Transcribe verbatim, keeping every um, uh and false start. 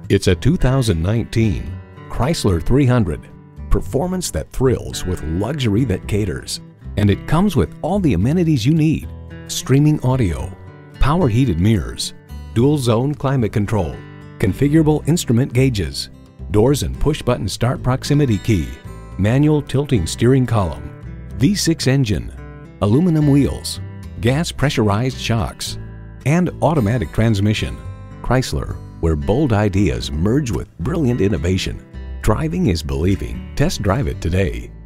It's a two thousand nineteen Chrysler three hundred. Performance that thrills with luxury that caters. And it comes with all the amenities you need. Streaming audio, power heated mirrors, dual zone climate control, configurable instrument gauges, doors and push button start proximity key, manual tilting steering column, V six engine, aluminum wheels, gas pressurized shocks, and automatic transmission. Chrysler, where bold ideas merge with brilliant innovation. Driving is believing. Test drive it today.